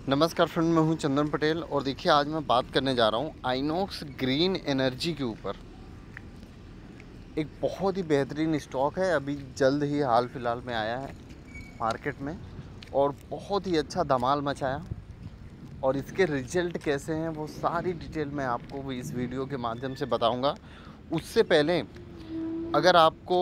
नमस्कार फ्रेंड, मैं हूं चंदन पटेल और देखिए आज मैं बात करने जा रहा हूं आइनॉक्स ग्रीन एनर्जी के ऊपर। एक बहुत ही बेहतरीन स्टॉक है, अभी जल्द ही हाल फिलहाल में आया है मार्केट में और बहुत ही अच्छा धमाल मचाया। और इसके रिजल्ट कैसे हैं वो सारी डिटेल मैं आपको भी इस वीडियो के माध्यम से बताऊंगा। उससे पहले अगर आपको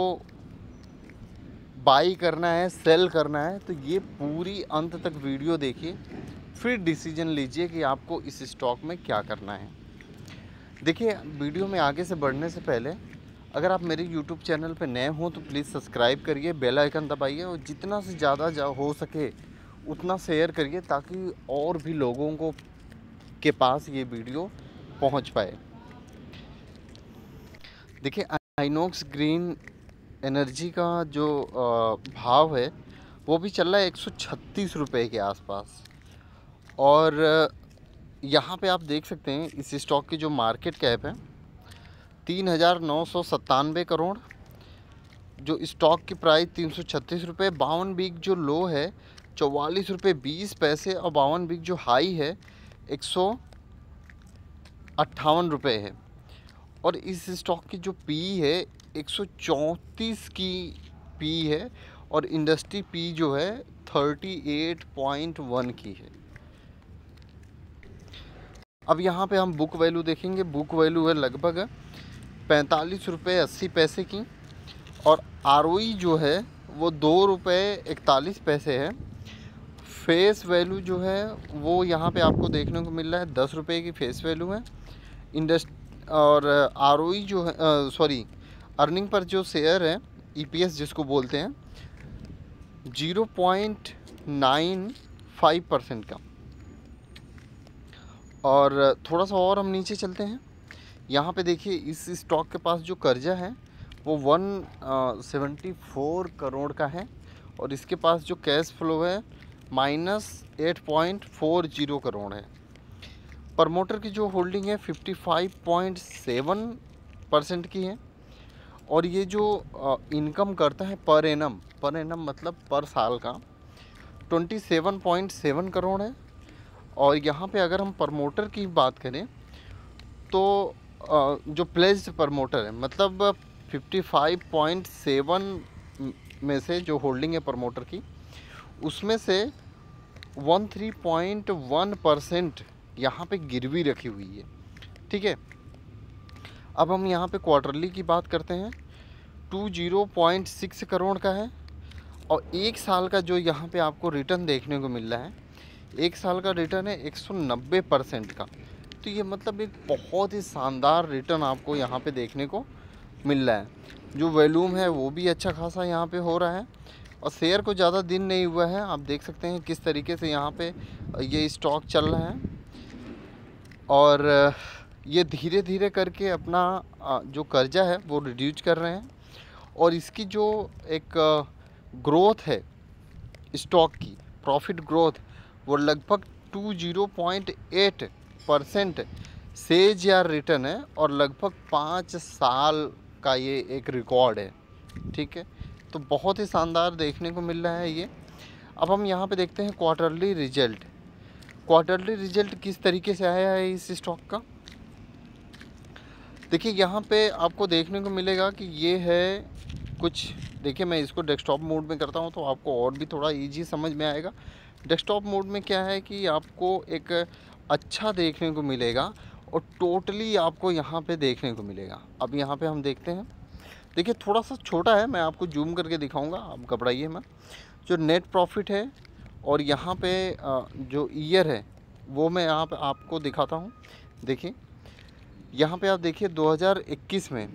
बाई करना है, सेल करना है, तो ये पूरी अंत तक वीडियो देखिए, फिर डिसीजन लीजिए कि आपको इस स्टॉक में क्या करना है। देखिए, वीडियो में आगे से बढ़ने से पहले अगर आप मेरे YouTube चैनल पर नए हों तो प्लीज़ सब्सक्राइब करिए, बेल आइकन दबाइए और जितना से ज़्यादा हो सके उतना शेयर करिए ताकि और भी लोगों को के पास ये वीडियो पहुंच पाए। देखिए, आइनॉक्स ग्रीन एनर्जी का जो भाव है वो भी चल रहा है 136 रुपये के आसपास। और यहाँ पे आप देख सकते हैं इस स्टॉक की जो मार्केट कैप है 3,997 करोड़, जो स्टॉक की प्राइस 336 रुपये, 52 वीक जो लो है 44 रुपये 20 पैसे और 52 वीक जो हाई है 158 रुपये है। और इस स्टॉक की जो पी है 134 की पी है और इंडस्ट्री पी जो है 38.1 की है। अब यहाँ पे हम बुक वैल्यू देखेंगे, बुक वैल्यू है लगभग 45 रुपये 80 पैसे की और आरओई जो है वो 2 रुपये 41 पैसे है। फेस वैल्यू जो है वो यहाँ पे आपको देखने को मिल रहा है 10 रुपये की फेस वैल्यू है। और आरओई जो है अर्निंग पर जो शेयर है ईपीएस जिसको बोलते हैं 0.95% का। और थोड़ा सा और हम नीचे चलते हैं, यहाँ पे देखिए इस स्टॉक के पास जो कर्जा है वो 174 करोड़ का है और इसके पास जो कैश फ्लो है -8.40 करोड़ है। प्रमोटर की जो होल्डिंग है 55.7% की है और ये जो इनकम करता है पर एनम मतलब पर साल का 27.7 करोड़ है। और यहाँ पे अगर हम प्रमोटर की बात करें तो जो प्लेज्ड प्रमोटर है मतलब 55.7 में से जो होल्डिंग है प्रमोटर की उसमें से 13.1% यहाँ पे गिरवी रखी हुई है। ठीक है, अब हम यहाँ पे क्वार्टरली की बात करते हैं 20.6 करोड़ का है और एक साल का जो यहाँ पे आपको रिटर्न देखने को मिल रहा है, एक साल का रिटर्न है 190% का। तो ये मतलब एक बहुत ही शानदार रिटर्न आपको यहाँ पे देखने को मिल रहा है। जो वॉल्यूम है वो भी अच्छा खासा यहाँ पे हो रहा है और शेयर को ज़्यादा दिन नहीं हुआ है, आप देख सकते हैं किस तरीके से यहाँ पे ये स्टॉक चल रहा है। और ये धीरे धीरे करके अपना जो कर्जा है वो रिड्यूस कर रहे हैं और इसकी जो एक ग्रोथ है स्टॉक की, प्रॉफिट ग्रोथ, वो लगभग 20.8% सेज या रिटर्न है और लगभग 5 साल का ये एक रिकॉर्ड है। ठीक है, तो बहुत ही शानदार देखने को मिल रहा है ये। अब हम यहाँ पे देखते हैं क्वार्टरली रिजल्ट। क्वार्टरली रिजल्ट किस तरीके से आया है इस स्टॉक का। देखिए यहाँ पे आपको देखने को मिलेगा कि ये है कुछ, देखिए मैं इसको डेस्कटॉप मोड में करता हूँ तो आपको और भी थोड़ा इजी समझ में आएगा। डेस्कटॉप मोड में क्या है कि आपको एक अच्छा देखने को मिलेगा और टोटली आपको यहाँ पे देखने को मिलेगा। अब यहाँ पे हम देखते हैं, देखिए थोड़ा सा छोटा है, मैं आपको जूम करके दिखाऊंगा, आप घबराइए मत। जो नेट प्रॉफिट है और यहाँ पे जो ईयर है वो मैं यहाँ पे आपको दिखाता हूँ। देखिए यहाँ पे आप देखिए 2021 में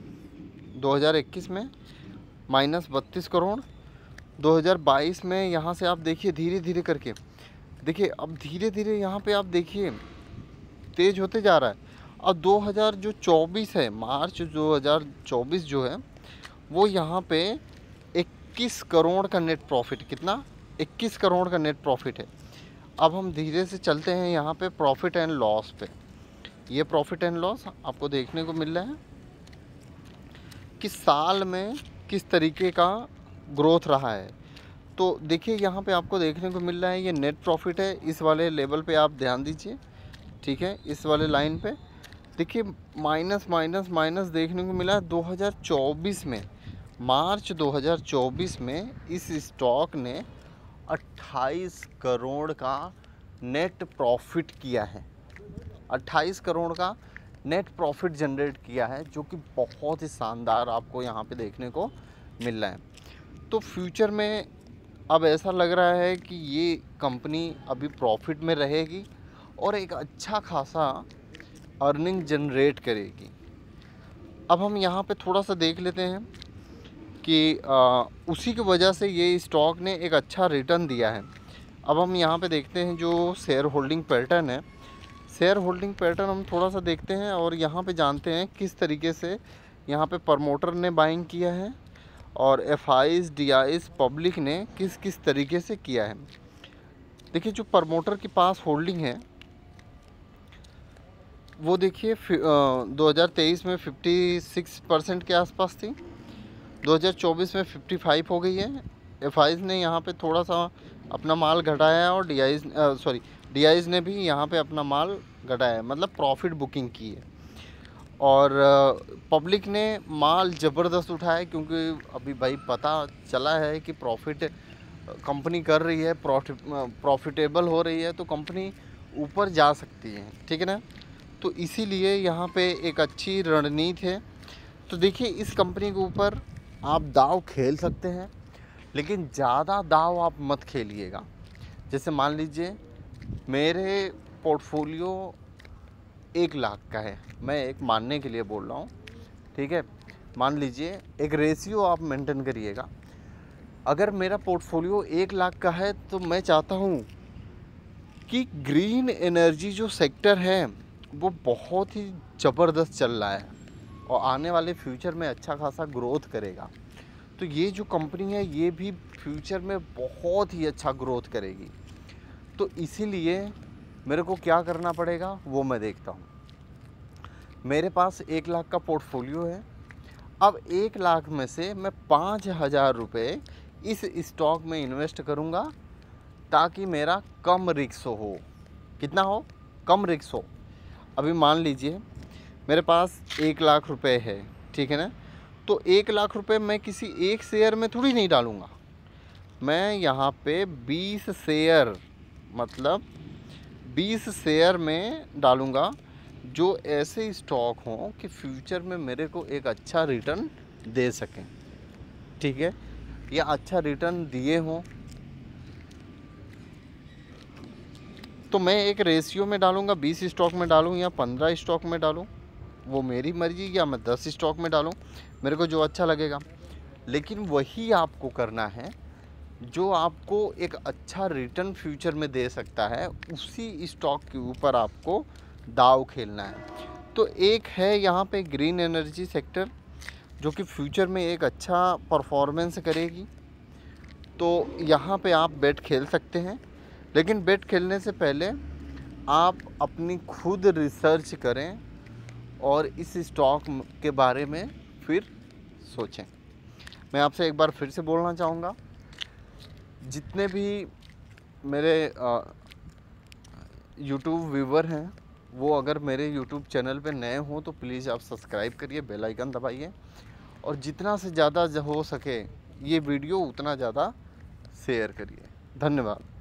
-32 करोड़, 2022 में यहाँ से आप देखिए धीरे धीरे करके, देखिए अब धीरे धीरे यहाँ पे आप देखिए तेज होते जा रहा है। अब 2024 है, मार्च 2024 जो है वो यहाँ पे 21 करोड़ का नेट प्रॉफिट, कितना 21 करोड़ का नेट प्रॉफिट है। अब हम धीरे से चलते हैं यहाँ पे प्रॉफिट एंड लॉस पे। ये प्रॉफिट एंड लॉस आपको देखने को मिल रहा है कि साल में किस तरीके का ग्रोथ रहा है। तो देखिए यहाँ पे आपको देखने को मिल रहा है ये नेट प्रॉफिट है, इस वाले लेवल पे आप ध्यान दीजिए, ठीक है। इस वाले लाइन पे देखिए माइनस माइनस माइनस देखने को मिला 2024 में, मार्च 2024 में इस स्टॉक ने 28 करोड़ का नेट प्रॉफिट किया है, 28 करोड़ का नेट प्रॉफिट जनरेट किया है, जो कि बहुत ही शानदार आपको यहाँ पे देखने को मिल रहा है। तो फ्यूचर में अब ऐसा लग रहा है कि ये कंपनी अभी प्रॉफिट में रहेगी और एक अच्छा खासा अर्निंग जनरेट करेगी। अब हम यहाँ पे थोड़ा सा देख लेते हैं कि उसी की वजह से ये स्टॉक ने एक अच्छा रिटर्न दिया है। अब हम यहाँ पे देखते हैं जो शेयर होल्डिंग पैटर्न है, शेयर होल्डिंग पैटर्न हम थोड़ा सा देखते हैं और यहाँ पे जानते हैं किस तरीके से यहाँ पे प्रमोटर ने बाइंग किया है और एफआईज डीआईज पब्लिक ने किस किस तरीके से किया है। देखिए जो प्रमोटर के पास होल्डिंग है वो देखिए 2023 में 56% के आसपास थी, 2024 में 55 हो गई है। एफआईज ने यहाँ पे थोड़ा सा अपना माल घटाया है और डीआईज ने भी यहाँ पे अपना माल घटाया है, मतलब प्रॉफिट बुकिंग की है। और पब्लिक ने माल ज़बरदस्त उठाया, क्योंकि अभी भाई पता चला है कि प्रॉफिट कंपनी कर रही है, प्रॉफिटेबल हो रही है, तो कंपनी ऊपर जा सकती है, ठीक है ना। तो इसीलिए यहाँ पे एक अच्छी रणनीति है। तो देखिए इस कंपनी के ऊपर आप दाव खेल सकते हैं, लेकिन ज़्यादा दाव आप मत खेलिएगा। जैसे मान लीजिए मेरे पोर्टफोलियो 1 लाख का है, मैं एक मानने के लिए बोल रहा हूँ, ठीक है। मान लीजिए एक रेशियो आप मेंटेन करिएगा। अगर मेरा पोर्टफोलियो 1 लाख का है तो मैं चाहता हूँ कि ग्रीन एनर्जी जो सेक्टर है वो बहुत ही ज़बरदस्त चल रहा है और आने वाले फ्यूचर में अच्छा खासा ग्रोथ करेगा। तो ये जो कंपनी है ये भी फ्यूचर में बहुत ही अच्छा ग्रोथ करेगी। तो इसीलिए मेरे को क्या करना पड़ेगा वो मैं देखता हूँ। मेरे पास 1 लाख का पोर्टफोलियो है। अब 1 लाख में से मैं 5,000 रुपये इस स्टॉक में इन्वेस्ट करूँगा, ताकि मेरा कम रिस्क हो। कितना हो? कम रिस्क हो। अभी मान लीजिए मेरे पास 1 लाख रुपए है, ठीक है ना। तो 1 लाख रुपए मैं किसी एक शेयर में थोड़ी नहीं डालूँगा, मैं यहाँ पे 20 शेयर, मतलब 20 शेयर में डालूँगा, जो ऐसे स्टॉक हों कि फ्यूचर में मेरे को एक अच्छा रिटर्न दे सकें, ठीक है, या अच्छा रिटर्न दिए हों। तो मैं एक रेशियो में डालूँगा, 20 स्टॉक में डालूँ या 15 स्टॉक में डालूँ, वो मेरी मर्ज़ी, या मैं 10 स्टॉक में डालूँ, मेरे को जो अच्छा लगेगा। लेकिन वही आपको करना है जो आपको एक अच्छा रिटर्न फ्यूचर में दे सकता है, उसी स्टॉक के ऊपर आपको दाव खेलना है। तो एक है यहाँ पे ग्रीन एनर्जी सेक्टर, जो कि फ्यूचर में एक अच्छा परफॉर्मेंस करेगी। तो यहाँ पे आप बेट खेल सकते हैं, लेकिन बेट खेलने से पहले आप अपनी खुद रिसर्च करें और इस स्टॉक के बारे में फिर सोचें। मैं आपसे एक बार फिर से बोलना चाहूँगा, जितने भी मेरे यूट्यूब व्यूवर हैं वो अगर मेरे यूट्यूब चैनल पे नए हों तो प्लीज़ आप सब्सक्राइब करिए, बेल आइकन दबाइए, और जितना से ज़्यादा हो सके ये वीडियो उतना ज़्यादा शेयर करिए। धन्यवाद।